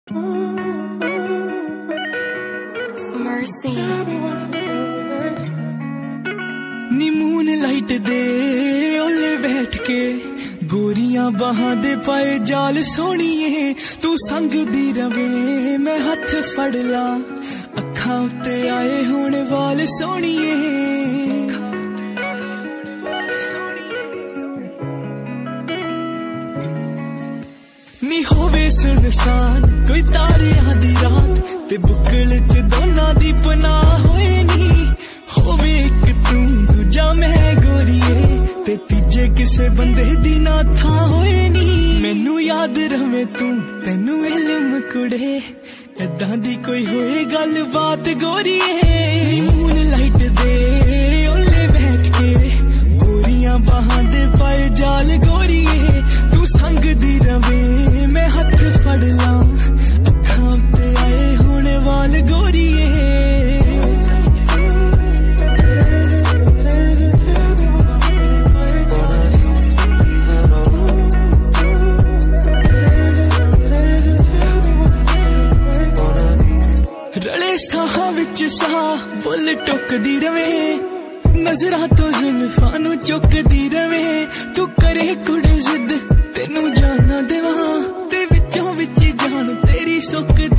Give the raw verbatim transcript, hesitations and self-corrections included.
Mercy नी moon light दे ओले बैठ के गोरियां बाहां दे पाए जाल सोहणीए तू संग दी रवे मैं हथ फड़ ला अखां उत्ते आए होने वाल सोहणीए नी होवे सुनसान कोई तारियां दी रात ते बुकल च दोनां दी पनाह होए नी होवे एक तू दूजा मैं गोरीए ते तीजे किसे बंदे दी ना था होए नी मैनू याद रवे तू तेनू इल्म कुड़े ऐदां दी कोई होए गल बात गोरीए मून लाइट दे ओले बैठ के गोरियां बाहां दे पाए जाल गोरीए तू संग दी रवे मैं हथ फड़ ला अखां ते आए होने वाल गोरीए रले साहां विच साह बुल टुकदी रवे नजरां तो जुल्फां नू चुकदी रवे तू करे कुड़े जिद तेनू जाना देवां ते विचों विच जान तेरी सुकदी